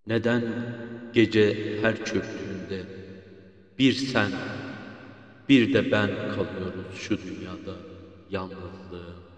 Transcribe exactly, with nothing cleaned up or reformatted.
Neden gece her çöktüğünde bir sen, bir de ben kalıyoruz şu dünyada yalnızlığım?